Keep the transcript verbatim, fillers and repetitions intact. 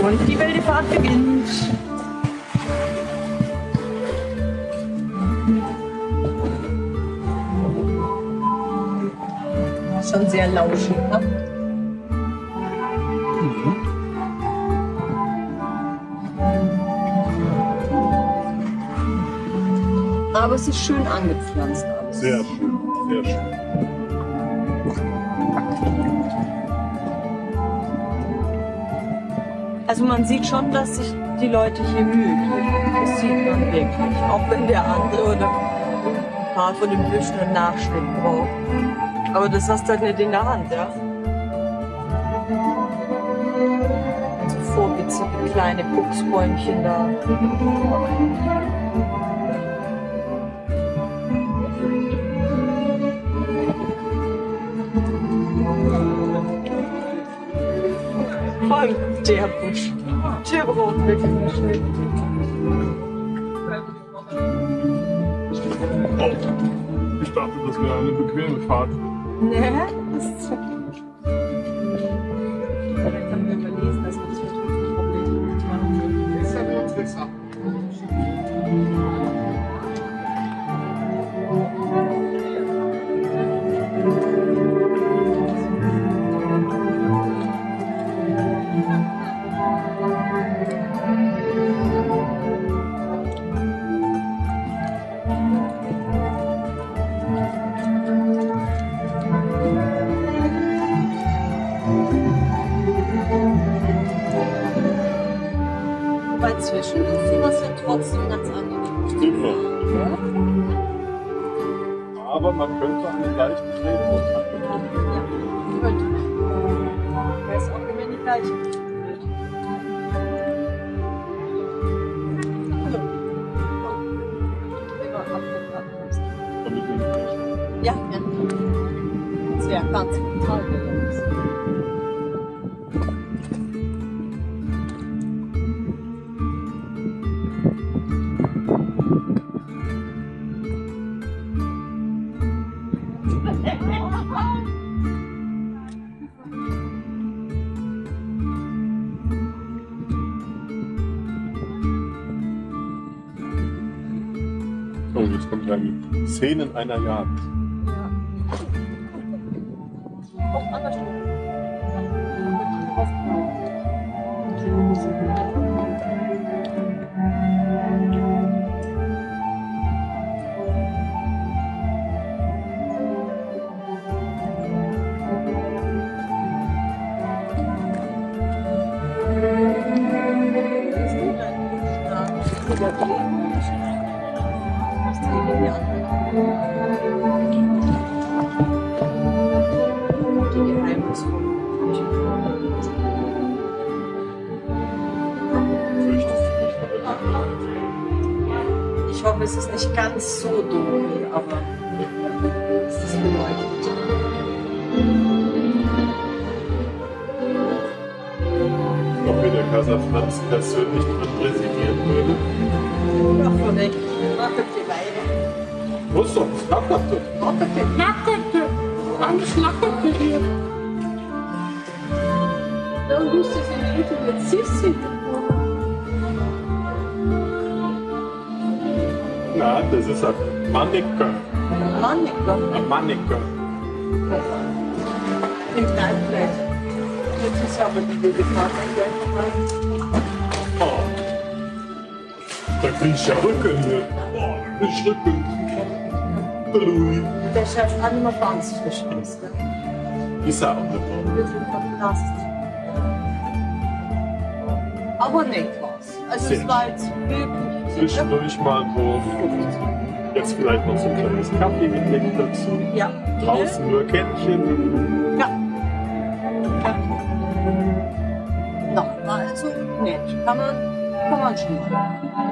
Und die wilde Fahrt beginnt. Schon sehr lauschig, ne? Mhm. Aber es ist schön angepflanzt alles. Sehr schön, sehr schön. Also man sieht schon, dass sich die Leute hier Mühe geben. Das sieht man wirklich. Auch wenn der andere oder ein paar von den Büschen einen Nachschnitt braucht. Aber das hast du halt nicht in der Hand, ja? So vorwitzige kleine Buchsbäumchen da. Vor allem der Busch. Der braucht wirklich einen Schnitt. Oh, ich dachte, das wäre eine bequeme Fahrt. Ne, das ist so gut. Vielleicht haben wir überlesen, dass wir das mit unserem Problem nicht machen. Ist ja nur besser. Wobei zwischen uns sowas ja trotzdem ganz angenehm. Immer. Ja? Aber man könnte einen leichten Drehpunkt haben. Ja, könnte man. Der ist auch immer die gleiche. Damit du nicht recht. Ja, ja. Das wäre ganz total. Oh, jetzt kommt eine Szenen einer Jagd. Ja. Auch andersrum. Ich hoffe, es ist nicht ganz so dunkel, aber es ist beleuchtet. Ob mir der Kaiser Franz persönlich drin präsidieren würde? Ja, korrekt. Knackerte Weine. Was doch, es knackerte. Knackerte. Knackerte. Alles knackerte hier. Da müsste sie nicht mit Sissi. Nein, das ist ein Mannequin. Mannequin. Ein Mannequin. Im Kneippleid. Jetzt ist aber die wilde Fahrt gleich. Oh. Da krieg ich ja Rücken hier. Oh, ich Rücken. Ui. Der schaut auch nicht mehr ganz frisch aus. Ist er auch nicht dran. Wirklich fantastisch. Aber nicht was. Also Sehr es war jetzt wirklich Zwischendurch mal so. Jetzt vielleicht noch so ein kleines Kaffee-Getränk dazu. Ja. Draußen nur Kännchen. Ja. Ja. Nochmal, also nett. Kann man, kann man schon mal.